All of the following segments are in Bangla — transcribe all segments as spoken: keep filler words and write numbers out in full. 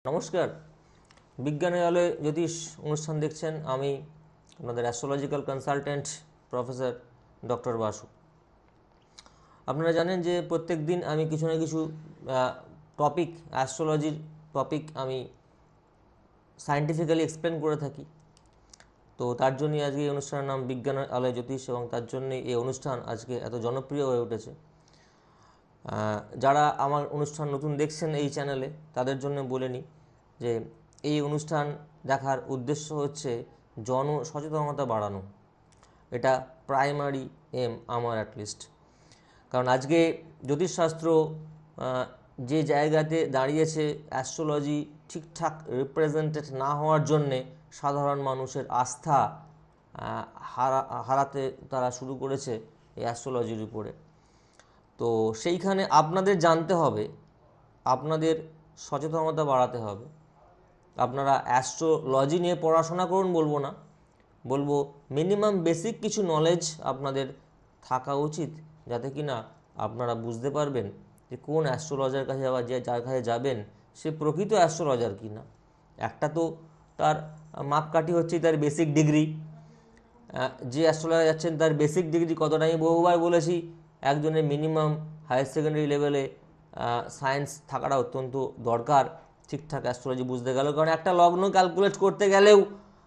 নমস্কার, বিজ্ঞানের আলোয় জ্যোতিষ অনুষ্ঠান দেখছেন। আমি আপনাদের astrological consultant professor doctor Basu. আপনারা জানেন যে প্রত্যেক দিন আমি কিছু না কিছু টপিক, অ্যাস্ট্রোলজির টপিক আমি সায়েন্টিফিক্যালি এক্সপ্লেন করে থাকি। তো তার জন্যই আজকে এই অনুষ্ঠানের নাম বিজ্ঞানের আলোয় জ্যোতিষ, এবং তার জন্যই এই অনুষ্ঠান আজকে এত জনপ্রিয় হয়ে উঠেছে। যারা আমার অনুষ্ঠান নতুন দেখছেন এই চ্যানেলে, তাদের জন্য বলে নিই যে এই অনুষ্ঠান দেখার উদ্দেশ্য হচ্ছে জন সচেতনতা বাড়ানো। এটা প্রাইমারি এম আমার অ্যাটলিস্ট। কারণ আজকে জ্যোতিষশাস্ত্র যে জায়গাতে দাঁড়িয়েছে, অ্যাস্ট্রোলজি ঠিকঠাক রিপ্রেজেন্টেড না হওয়ার জন্যে সাধারণ মানুষের আস্থা হারা হারাতে তারা শুরু করেছে এই অ্যাস্ট্রোলজির উপরে। তো সেইখানে আপনাদের জানতে হবে, আপনাদের সচেতনতা বাড়াতে হবে। আপনারা অ্যাস্ট্রোলজি নিয়ে পড়াশোনা করুন বলবো না, বলবো মিনিমাম বেসিক কিছু নলেজ আপনাদের থাকা উচিত, যাতে কি না আপনারা বুঝতে পারবেন যে কোন অ্যাস্ট্রোলজার কাছে যাওয়া, যে যার কাছে যাবেন সে প্রকৃত অ্যাস্ট্রোলজার কি না। একটা তো তার মাপকাঠি হচ্ছে তার বেসিক ডিগ্রি। যে অ্যাস্ট্রোলজার যাচ্ছেন তার বেসিক ডিগ্রি কতটা, আমি বহুবার বলেছি একজনের মিনিমাম হায়ার সেকেন্ডারি লেভেলে সায়েন্স থাকাটা অত্যন্ত দরকার ঠিকঠাক অ্যাস্ট্রোলজি বুঝতে গেলেও। কারণ একটা লগ্ন ক্যালকুলেট করতে গেলেও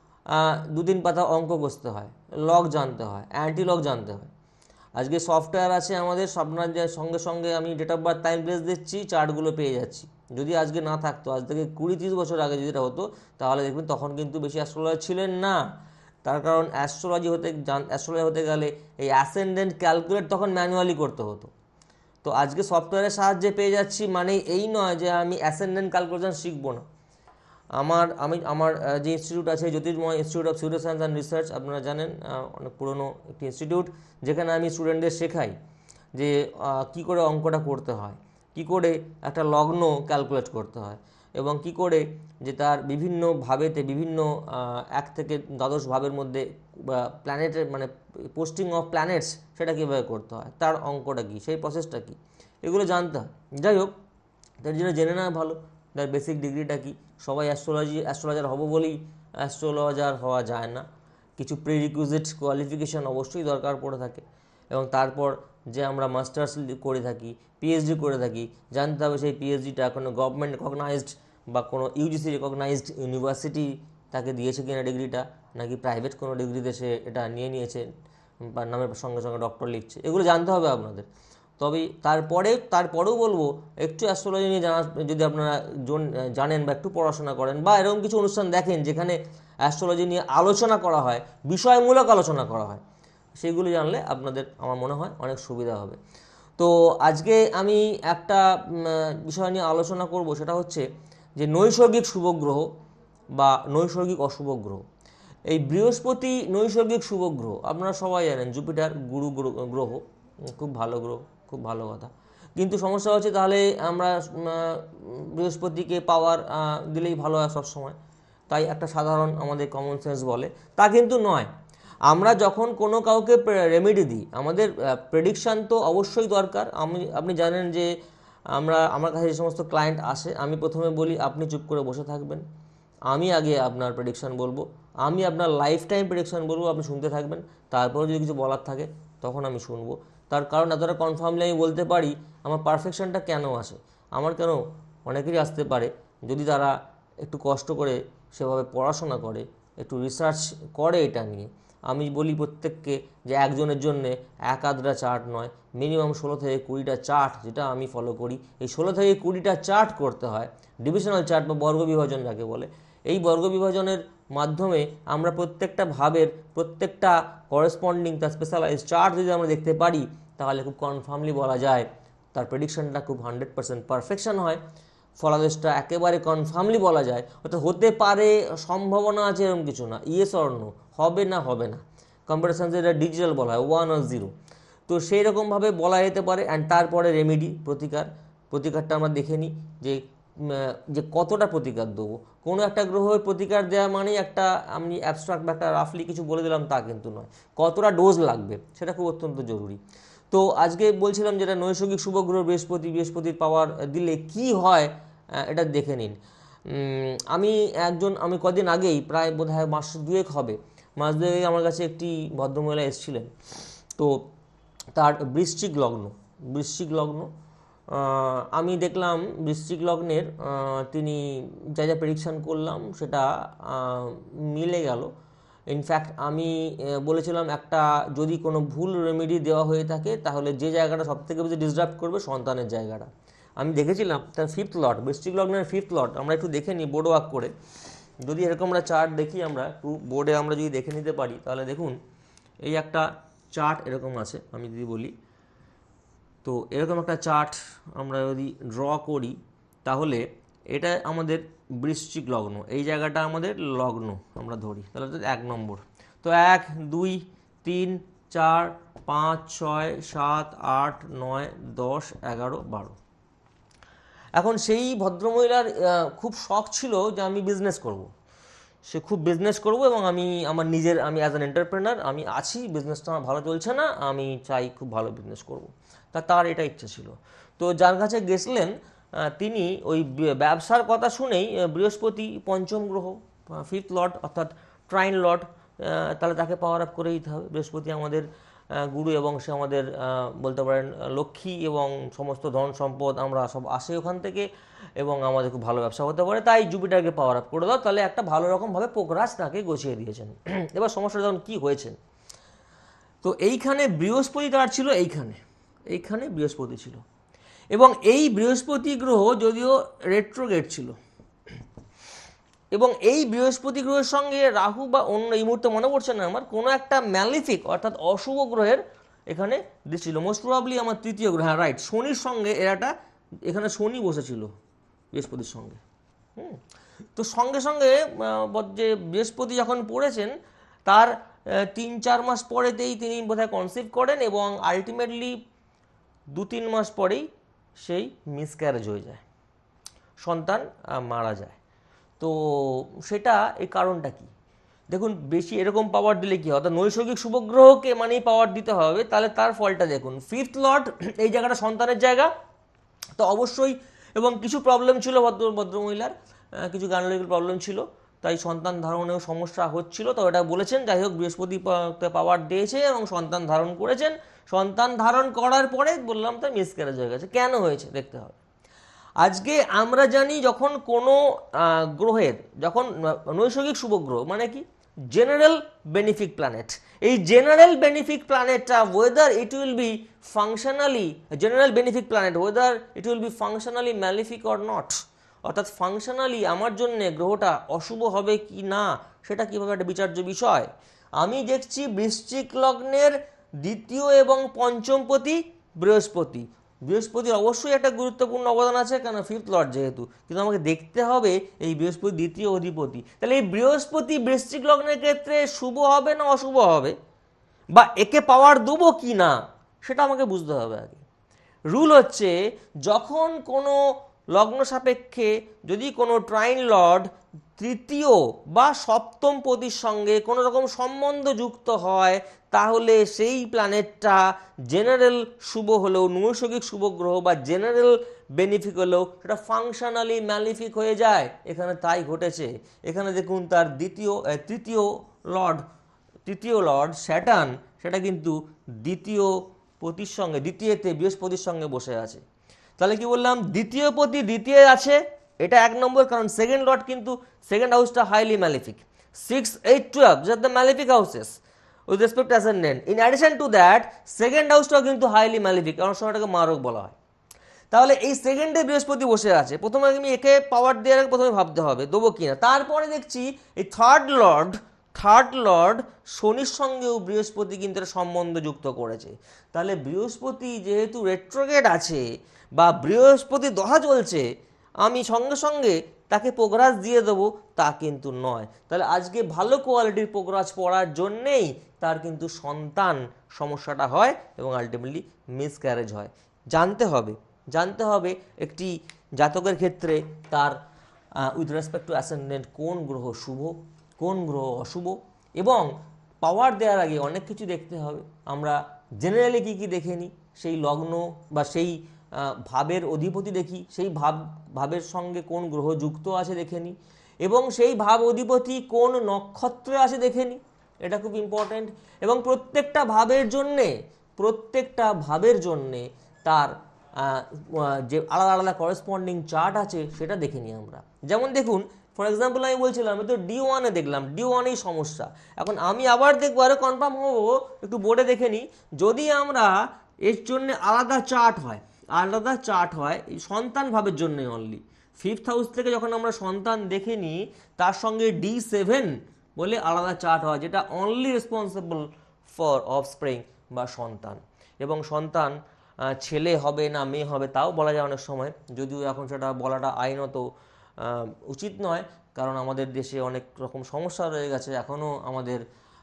দু তিন পাতা অঙ্ক কষতে হয়, লগ জানতে হয়, অ্যান্টি লগ জানতে হয়। আজকে সফটওয়্যার আছে আমাদের, আপনার যে সঙ্গে সঙ্গে আমি date of birth time place দিচ্ছি, চার্টগুলো পেয়ে যাচ্ছি। যদি আজকে না থাকতো, আজ থেকে কুড়ি তিরিশ বছর আগে যদি এটা হতো, তাহলে দেখবেন তখন কিন্তু বেশি অ্যাস্ট্রোলজার ছিলেন না। তার কারণ অ্যাস্ট্রোলজি হতে অ্যাস্ট্রোলজি হতে গেলে এই অ্যাসেন্ডেন্ট ক্যালকুলেট তখন ম্যানুয়ালি করতে হতো। তো আজকে সফটওয়্যারের সাহায্যে পেয়ে যাচ্ছি, মানে এই নয় যে আমি অ্যাসেন্ডেন্ট ক্যালকুলেশন শিখবো না। আমার আমি আমার যে ইনস্টিটিউট আছে, জ্যোতির্ময় ইনস্টিটিউট অফ সিউরো সায়েন্স অ্যান্ড রিসার্চ, আপনারা জানেন অনেক পুরনো একটি ইনস্টিটিউট, যেখানে আমি স্টুডেন্টদের শেখাই যে কি করে অঙ্কটা করতে হয়, কি করে একটা লগ্ন ক্যালকুলেট করতে হয়, এবং কি করে যে তার বিভিন্ন ভাবেতে, বিভিন্ন এক থেকে দ্বাদশ ভাবের মধ্যে প্ল্যানেটের মানে পোস্টিং অফ প্ল্যানেটস সেটা কীভাবে করতে হয়, তার অঙ্কটা কী, সেই প্রসেসটা কী, এগুলো জানতে হয়। যাই হোক, তার জন্য জেনে নেওয়া ভালো তার বেসিক ডিগ্রিটা কী। সবাই অ্যাস্ট্রোলজি অ্যাস্ট্রোলজার হব বলেই অ্যাস্ট্রোলজার হওয়া যায় না, কিছু প্রিরিকুইজিট কোয়ালিফিকেশান অবশ্যই দরকার পড়ে থাকে। এবং তারপর যে আমরা মাস্টার্স করে থাকি, পিএইচডি করে থাকি, জানতে হবে সেই পিএইচডিটা কোনো গভর্নমেন্ট রেকগনাইজড বা কোনো ইউজিসি রেকগনাইজড ইউনিভার্সিটি তাকে দিয়েছে কিনা ডিগ্রিটা, নাকি প্রাইভেট কোনো ডিগ্রিতে সে এটা নিয়ে নিয়েছে বা নামের সঙ্গে সঙ্গে ডক্টর লিখছে, এগুলো জানতে হবে আপনাদের। তবে তারপরে তারপরেও বলবো একটু অ্যাস্ট্রোলজি নিয়ে জানা, যদি আপনারা জানেন বা একটু পড়াশোনা করেন বা এরকম কিছু অনুষ্ঠান দেখেন যেখানে অ্যাস্ট্রোলজি নিয়ে আলোচনা করা হয়, বিষয়মূলক আলোচনা করা হয়, সেগুলো জানলে আপনাদের আমার মনে হয় অনেক সুবিধা হবে। তো আজকে আমি একটা বিষয় নিয়ে আলোচনা করব, সেটা হচ্ছে যে নৈসর্গিক শুভ গ্রহ বা নৈসর্গিক অশুভ গ্রহ। এই বৃহস্পতি নৈসর্গিক শুভ গ্রহ, আপনারা সবাই জানেন জুপিটার গুরু গ্রহ, খুব ভালো গ্রহ, খুব ভালো কথা। কিন্তু সমস্যা হচ্ছে তাহলে আমরা বৃহস্পতিকে পাওয়ার দিলেই ভালো হয় সবসময়, তাই একটা সাধারণ আমাদের কমন সেন্স বলে, তা কিন্তু নয়। আমরা যখন কোনো কাউকে রেমেডি দিই, আমাদের প্রেডিকশান তো অবশ্যই দরকার। আমি আপনি জানেন যে আমরা আমার কাছে যে সমস্ত ক্লায়েন্ট আসে, আমি প্রথমে বলি আপনি চুপ করে বসে থাকবেন, আমি আগে আপনার প্রেডিকশান বলবো, আমি আপনার লাইফ টাইম প্রেডিকশান বলবো, আপনি শুনতে থাকবেন, তারপরে যদি কিছু বলার থাকে তখন আমি শুনবো। তার কারণ এতটা কনফার্মলি আমি বলতে পারি আমার পারফেকশনটা কেন আসে। আমার কেন, অনেকেরই আসতে পারে যদি তারা একটু কষ্ট করে সেভাবে পড়াশোনা করে, একটু রিসার্চ করে এটা নিয়ে। আমি বলি প্রত্যেককে যে একজনের জন্যে এক আধটা চার্ট নয়, মিনিমাম ষোলো থেকে কুড়িটা চার্ট, যেটা আমি ফলো করি, এই ষোলো থেকে কুড়িটা চার্ট করতে হয়, ডিভিশনাল চার্ট বা বর্গ বিভাজন যাকে বলে। এই বর্গ বিভাজনের মাধ্যমে আমরা প্রত্যেকটা ভাবের প্রত্যেকটা করেসপন্ডিং তার স্পেশালাইজ চার্ট যদি আমরা দেখতে পারি, তাহলে খুব কনফার্মলি বলা যায় তার প্রেডিকশনটা খুব হান্ড্রেড পার্সেন্ট পারফেকশন হয়, ফলাদেশটা একেবারে কনফার্মলি বলা যায়। অর্থাৎ হতে পারে, সম্ভাবনা আছে, এরকম কিছু না, ইয়েস অর নো, হবে না হবে না। কম্পিউটার সায়েন্সে এটা ডিজিটাল বলা হয়, ওয়ান আর জিরো। তো সেই রকমভাবে বলা যেতে পারে। অ্যান্ড তারপরে রেমেডি, প্রতিকার। প্রতিকারটা আমরা দেখে নিই যে যে কতটা প্রতিকার দেবো। কোনো একটা গ্রহের প্রতিকার দেওয়া মানেই একটা আমি অ্যাবস্ট্রাক্ট বা একটা রাফলি কিছু বলে দিলাম তা কিন্তু নয়, কতটা ডোজ লাগবে সেটা খুব অত্যন্ত জরুরি। তো আজকে বলছিলাম যেটা নৈসর্গিক শুভ গ্রহ বৃহস্পতি, বৃহস্পতির পাওয়ার দিলে কি হয় এটা দেখে নিন। আমি একজন আমি কদিন আগেই প্রায় বোধ হয় মাস দুয়েক হবে মাস দুয়েক আমার কাছে একটি ভদ্রমহিলা এসেছিলেন। তো তার বৃশ্চিক লগ্ন বৃশ্চিক লগ্ন আমি দেখলাম বৃশ্চিক লগ্নের তিনি যা যা প্রেডিকশান করলাম সেটা মিলে গেল। ইনফ্যাক্ট আমি বলেছিলাম একটা যদি কোনো ভুল রেমেডি দেওয়া হয়ে থাকে তাহলে যে জায়গাটা সবথেকে বেশি ডিস্টার্ব করবে সন্তানের জায়গাটা। আমি দেখেছিলাম তার ফিফথ লট, বৃশ্চিক লগ্নের ফিফথ লট। আমরা একটু দেখে নিই বোর্ড ওয়ার্ক করে, যদি এরকম আমরা চার্ট দেখি, আমরা একটু বোর্ডে আমরা যদি দেখে নিতে পারি তাহলে দেখুন এই একটা চার্ট এরকম আছে। আমি যদি বলি তো এরকম একটা চার্ট আমরা যদি ড্র করি তাহলে এটা আমাদের বৃশ্চিক লগ্ন, এই জায়গাটা আমাদের লগ্ন আমরা ধরি, তাহলে এক নম্বর। তো এক দুই তিন চার পাঁচ ছয় সাত আট নয় দশ এগারো বারো। এখন সেই ভদ্রমহিলার খুব শখ ছিল যে আমি বিজনেস করব, সে খুব বিজনেস করব এবং আমি আমার নিজের আমি অ্যাজ অ্যান এন্টারপ্রেনার আমি আছি, বিজনেসটা আমার ভালো চলছে না, আমি চাই খুব ভালো বিজনেস করব। তা তার এটা ইচ্ছা ছিল। তো যার কাছে গেছিলেন তিনি ওই ব্যবসার কথা শুনেই বৃহস্পতি পঞ্চম গ্রহ, ফিফথ লর্ড অর্থাৎ ট্রাইন লর্ড, তাহলে তাকে পাওয়ার আপ করে দিতে হবে। বৃহস্পতি আমাদের গুরু এবং সে আমাদের বলতে পারেন লক্ষ্মী এবং সমস্ত ধন সম্পদ আমরা সব আসে ওখান থেকে এবং আমাদের খুব ভালো ব্যবসা হতে পারে, তাই জুপিটারকে পাওয়ার আপ করে দাও। তাহলে একটা ভালো রকমভাবে পোকরাজ তাকে গছিয়ে দিয়েছেন। এবার সমস্যাটা যখন কী হয়েছে, তো এইখানে বৃহস্পতি তার ছিল, এইখানে এইখানে বৃহস্পতি ছিল এবং এই বৃহস্পতি গ্রহ যদিও রেট্রোগেট ছিল এবং এই বৃহস্পতি গ্রহের সঙ্গে রাহু বা অন্য, এই মুহূর্তে মনে পড়ছে না আমার, কোনো একটা ম্যালিফিক অর্থাৎ অশুভ গ্রহের এখানে দিচ্ছিল। মোস্ট প্রবাবলি আমার তৃতীয় গ্রহ, হ্যাঁ রাইট, শনির সঙ্গে এরাটা এখানে শনি বসেছিল বৃহস্পতির সঙ্গে। হুম তো সঙ্গে সঙ্গে যে বৃহস্পতি যখন পড়েছেন তার তিন চার মাস পরেতেই তিনি বোধহয় কনসিভ করেন এবং আলটিমেটলি দু তিন মাস পরেই সেই মিসক্যারেজ হয়ে যায়, সন্তান মারা যায়। তো সেটা এই কারণটা কি দেখুন, বেশি এরকম পাওয়ার দিলে কি হয়, অর্থাৎ নৈসর্গিক শুভগ্রহকে মানেই পাওয়ার দিতে হবে, তাহলে তার ফলটা দেখুন। ফিফথ লর্ড এই জায়গাটা সন্তানের জায়গা, তো অবশ্যই এবং কিছু প্রবলেম ছিল ভদ্র ভদ্রমহিলার, কিছু গাইনোকোলজিক্যাল প্রবলেম ছিল, তাই সন্তান ধারণেও সমস্যা হচ্ছিল। তো এটা বলেছেন, যাই হোক বৃহস্পতি পাওয়ার দিয়েছে এবং সন্তান ধারণ করেছেন। সন্তান ধারণ করার পরে বললাম তার মিসক্যারেজ হয়ে গেছে। কেন হয়েছে দেখতে হবে। আজকে আমরা জানি যখন কোনো গ্রহের, যখন নৈসর্গিক শুভগ্রহ মানে কি জেনারেল বেনিফিক প্ল্যানেট, এই জেনারেল বেনিফিক প্ল্যানেটটা whether it will be functionally general benefic planet whether it will be functionally malefic or not, অর্থাৎ ফাংশনালি আমার জন্যে গ্রহটা অশুভ হবে কি না সেটা কীভাবে একটা বিচার্য বিষয়। আমি দেখছি বৃশ্চিক লগ্নের দ্বিতীয় এবং পঞ্চমপতি বৃহস্পতি, বৃহস্পতির অবশ্যই একটা গুরুত্বপূর্ণ অবদান আছে, কেন ফিফথ লর্ড যেহেতু, কিন্তু আমাকে দেখতে হবে এই বৃহস্পতি দ্বিতীয় অধিপতি। তাহলে এই বৃহস্পতি বৃশ্চিক লগ্নের ক্ষেত্রে শুভ হবে না অশুভ হবে, বা একে পাওয়ার দেবো কি না সেটা আমাকে বুঝতে হবে আগে। রুল হচ্ছে যখন কোনো লগ্ন সাপেক্ষে যদি কোনো ট্রাইন লর্ড তৃতীয় বা সপ্তম পতির সঙ্গে কোনো রকম সম্বন্ধ যুক্ত হয় তাহলে সেই প্ল্যানেটটা জেনারেল শুভ হলেও, নৈসর্গিক শুভ গ্রহ বা জেনারেল বেনিফিক হলেও সেটা ফাংশনালি ম্যালিফিক হয়ে যায়। এখানে তাই ঘটেছে। এখানে দেখুন তার দ্বিতীয় তৃতীয় লর্ড তৃতীয় লর্ড স্যাটার্ন সেটা কিন্তু দ্বিতীয় পতির সঙ্গে, দ্বিতীয়তে বৃহস্পতির সঙ্গে বসে আছে। তাহলে কি বললাম, দ্বিতীয় পতি দ্বিতীয় আছে, এটা এক নম্বর, কারণ সেকেন্ড লর্ড কিন্তু সেকেন্ড হাউসটা highly malefic. Six eight twelve just the malefic houses with respect to ascendant. In addition to that second হাউসটাও কিন্তু হাইলি ম্যালিফিক, কারণ সময়টাকে মারক বলা হয়। তাহলে এই সেকেন্ডে বৃহস্পতি বসে আছে, প্রথমে আমি একে পাওয়ার দেওয়ার আগে প্রথমে ভাবতে হবে দেবো কিনা। তারপরে দেখছি এই থার্ড লর্ড থার্ড লর্ড শনির সঙ্গেও বৃহস্পতি কিন্তু একটা সম্বন্ধ যুক্ত করেছে। তাহলে বৃহস্পতি যেহেতু রেট্রোগেড আছে বা বৃহস্পতি দশা চলছে, আমি সঙ্গে সঙ্গে তাকে পোগরাজ দিয়ে দেবো তা কিন্তু নয়। তাহলে আজকে ভালো কোয়ালিটির পোগরাজ পড়ার জন্যেই তার কিন্তু সন্তান সমস্যাটা হয় এবং আলটিমেটলি মিসক্যারেজ হয়। জানতে হবে জানতে হবে একটি জাতকের ক্ষেত্রে তার উইথ রেসপেক্ট টু অ্যাসেন্ডেন্ট কোন গ্রহ শুভ কোন গ্রহ অশুভ, এবং পাওয়ার দেওয়ার আগে অনেক কিছু দেখতে হবে। আমরা জেনারেলি কী কী দেখে নিই, সেই লগ্ন বা সেই ভাবের অধিপতি দেখি, সেই ভাব ভাবের সঙ্গে কোন গ্রহ যুক্ত আছে দেখে নিই, এবং সেই ভাব অধিপতি কোন নক্ষত্রে আছে দেখে নিই, এটা খুব ইম্পর্ট্যান্ট। এবং প্রত্যেকটা ভাবের জন্যে প্রত্যেকটা ভাবের জন্যে তার যে আলাদা আলাদা করেসপন্ডিং চার্ট আছে সেটা দেখে নিই আমরা। যেমন দেখুন, ফর এক্সাম্পল আমি বলছিলাম আমি তো ডি ওয়ানে দেখলাম, ডি ওয়ানেই সমস্যা। এখন আমি আবার দেখবো, আরে কনফার্ম হবো, একটু বোর্ডে দেখে নিই। যদি আমরা এর জন্য আলাদা চার্ট হয়, আলাদা চার্ট হয় এই সন্তান ভাবের জন্যই অনলি, ফিফথ হাউস থেকে যখন আমরা সন্তান দেখে নিই তার সঙ্গে ডি সেভেন বলে আলাদা চার্ট হয়, যেটা অনলি রেসপন্সিবল ফর অফস্প্রিং বা সন্তান। এবং সন্তান ছেলে হবে না মেয়ে হবে তাও বলা যায় অনেক সময়, যদিও এখন সেটা বলাটা আইনত উচিত নয়, কারণ আমাদের দেশে অনেক রকম সমস্যা রয়ে গেছে। এখনও আমাদের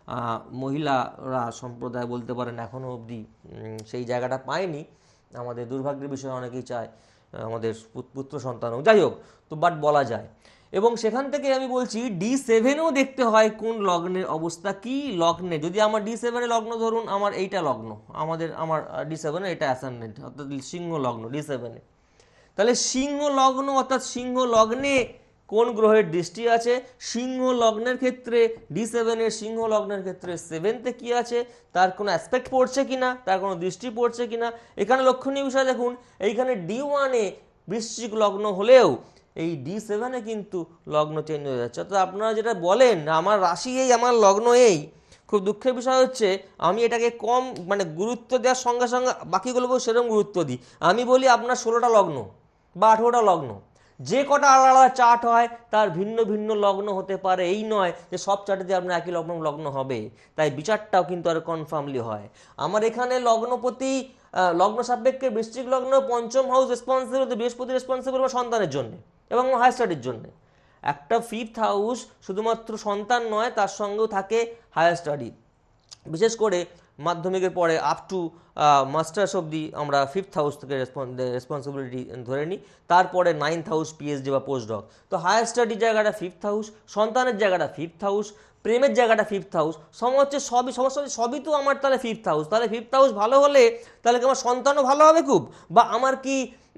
মহিলারা সম্প্রদায় বলতে পারেন এখনও অবধি সেই জায়গাটা পায়নি। আমাদের দুর্ভাগ্যের বিষয়, অনেকেই চায় আমাদের পুত্র সন্তান হোক, যাই হোক, তো বাট বলা যায়। এবং সেখান থেকে আমি বলছি ডি সেভেনেও দেখতে হয় কোন লগ্নের অবস্থা কি। লগ্নে যদি আমার ডি সেভেনে লগ্ন, ধরুন আমার এইটা লগ্ন, আমাদের আমার ডি সেভেনে এটা অ্যাসেন্ডেন্ট অর্থাৎ সিংহ লগ্ন ডি সেভেনে, তাহলে সিংহ লগ্ন অর্থাৎ সিংহ লগ্নে কোন গ্রহের দৃষ্টি আছে, সিংহ লগ্নের ক্ষেত্রে ডি সেভেনের সিংহ লগ্নের ক্ষেত্রে সেভেন্থে কি আছে, তার কোনো অ্যাসপেক্ট পড়ছে কিনা, তার কোনো দৃষ্টি পড়ছে কিনা। এখানে লক্ষণীয় বিষয় দেখুন, এইখানে ডি ওয়ানে বৃশ্চিক লগ্ন হলেও এই ডি সেভেনে কিন্তু লগ্ন চেঞ্জ হয়ে যাচ্ছে। অর্থাৎ আপনারা যেটা বলেন আমার রাশি এই, আমার লগ্ন এই, খুব দুঃখের বিষয় হচ্ছে আমি এটাকে কম মানে গুরুত্ব দেওয়ার সঙ্গে সঙ্গে বাকিগুলোকেও সেরকম গুরুত্ব দিই। আমি বলি আপনার ষোলোটা লগ্ন বা আঠেরোটা লগ্ন, যে কটা আলাদা আলাদা চার্ট হয় তার ভিন্ন ভিন্ন লগ্ন হতে পারে, এই নয় যে সব চার্টে আপনার একই লগ্ন লগ্ন হবে। তাই বিচারটাও কিন্তু আর কনফার্মলি হয়। আমার এখানে লগ্নপতি লগ্ন সাপেক্ষে বৃশ্চিক লগ্ন, পঞ্চম হাউস রেসপন্সিবল, বৃহস্পতি রেসপন্সিবল বা সন্তানের জন্য এবং হায়ার স্টাডির জন্য। একটা ফিফথ হাউস শুধুমাত্র সন্তান নয়, তার সঙ্গেও থাকে হায়ার স্টাডি। বিশেষ করে মাধ্যমিকের পরে আপ টু মাস্টার্স অবধি আমরা ফিফথ হাউস থেকে রেসপন্সিবিলিটি ধরে নিই। তারপরে নাইন্থ হাউস পিএইচডি বা পোস্ট ডক। তো হায়ার স্টাডির জায়গাটা ফিফথ হাউস, সন্তানের জায়গাটা ফিফথ হাউস, প্রেমের জায়গাটা ফিফথ হাউস, সব হচ্ছে সবই সমস্যা সবই তো আমার তাহলে ফিফথ হাউস। তাহলে ফিফথ হাউস ভালো হলে তাহলে কি আমার সন্তানও ভালো হবে খুব, বা আমার কি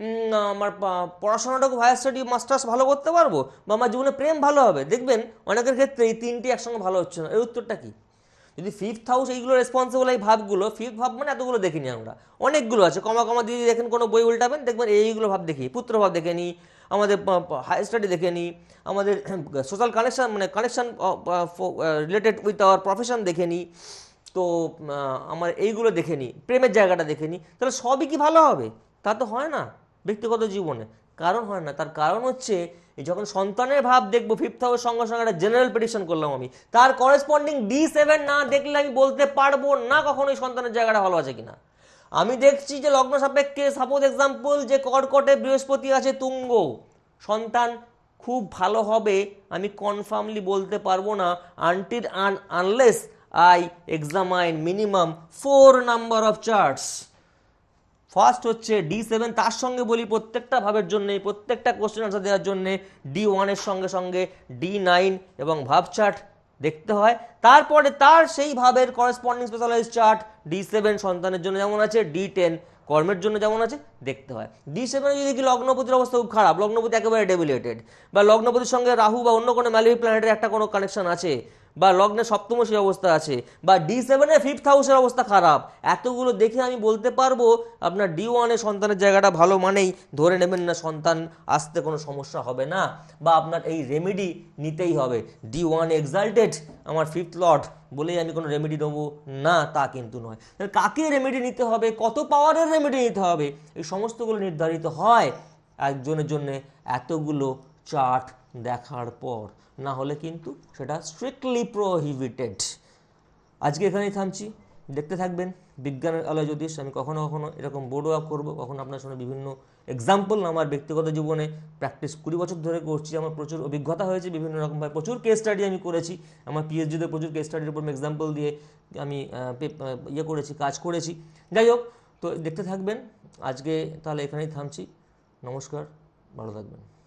আমার পড়াশোনাটা খুব হায়ার স্টাডি মাস্টার্স ভালো করতে পারবো, বা আমার জীবনে প্রেম ভালো হবে। দেখবেন অনেকের ক্ষেত্রে এই তিনটি একসঙ্গে ভালো হচ্ছে না। এর উত্তরটা কি? যদি ফিফথ হাউস এইগুলো রেসপন্সিবল এই ভাবগুলো, ফিফথ ভাব মানে এতগুলো দেখিনি আমরা, অনেকগুলো আছে, কমা কমা দিয়ে দেখেন কোনো বই উল্টাবেন দেখবেন এইগুলো ভাব দেখি, পুত্র ভাব দেখে নিই, আমাদের হায়ার স্টাডি দেখে নিই, আমাদের সোশ্যাল কানেকশান মানে connection related with our profession দেখে নিই, তো আমার এইগুলো দেখে নিই, প্রেমের জায়গাটা দেখে নিই। তাহলে সবই কি ভালো হবে? তা তো হয় না ব্যক্তিগত জীবনে। কারণ হয় না, তার কারণ হচ্ছে যখন সন্তানের ভাব দেখবো ফিফথ হাউস সঙ্গে সঙ্গে একটা জেনারেল প্রেডিকশন করলাম আমি, তার করেসপন্ডিং ডি সেভেন না দেখলে আমি বলতে পারবো না কখনোই সন্তানের জায়গাটা ভালো আছে কিনা। আমি দেখছি যে লগ্ন সাপেক্ষে সাপোজ এক্সাম্পল যে কর্কটে বৃহস্পতি আছে তুঙ্গ, সন্তান খুব ভালো হবে আমি কনফার্মলি বলতে পারবো না until unless I examine minimum four number of charts. First হচ্ছে ডি সেভেন, তার সঙ্গে বলি প্রত্যেকটা ভাবের জন্যে, প্রত্যেকটা কোশ্চেন আনসার দেওয়ার জন্যে ডি ওয়ানের সঙ্গে সঙ্গে ডি নাইন এবং ভাব চার্ট দেখতে হয়। তারপরে তার সেই ভাবের corresponding specialize chart D seven সন্তানের জন্য যেমন আছে, ডি টেন কর্মের জন্য যেমন আছে দেখতে হয়। ডি সেভেনে যদি কি লগ্নপতির অবস্থা খুব খারাপ, লগ্নপতি একেবারে ডেবিলেটেড, বা লগ্নপতির সঙ্গে রাহু বা অন্য কোনো ম্যালিফিক প্ল্যানেটের একটা কোনো কানেকশন আছে, বা লগ্নের সপ্তমশী অবস্থা আছে, বা ডি সেভেনে ফিফথ হাউসের অবস্থা খারাপ, এতগুলো দেখে আমি বলতে পারবো আপনার ডি ওয়ানে সন্তানের জায়গাটা ভালো, মানেই ধরে নেবেন না সন্তান আসতে কোনো সমস্যা হবে না, বা আপনার এই রেমেডি নিতেই হবে। ডি ওয়ান এক্সাল্টেড আমার ফিফথ লর্ড বলেই আমি কোনো রেমেডি নেবো না, তা কিন্তু নয়। কাকে রেমেডি নিতে হবে, কত পাওয়ারের রেমেডি নিতে হবে, এই সমস্তগুলো নির্ধারিত হয় একজনের জন্য এতগুলো চার্ট দেখার পর, না হলে কিন্তু সেটা স্ট্রিক্টলি প্রোহিবিটেড। আজকে এখানেই থামছি, দেখতে থাকবেন বিজ্ঞানের আলোয় জ্যোতিষ। আমি কখনো কখনো এরকম বোর্ড ওয়ার্ক করবো, কখনো আপনার সঙ্গে বিভিন্ন এক্সাম্পল আমার ব্যক্তিগত জীবনে প্র্যাকটিস কুড়ি বছর ধরে করছি, আমার প্রচুর অভিজ্ঞতা হয়েছে বিভিন্ন রকমভাবে, প্রচুর কেস স্টাডি আমি করেছি, আমার পিএইচডিতে প্রচুর কেস স্টাডির উপর এক্সাম্পল দিয়ে আমি ইয়ে করেছি, কাজ করেছি। যাই হোক, তো দেখতে থাকবেন। আজকে তাহলে এখানেই থামছি, নমস্কার, ভালো থাকবেন।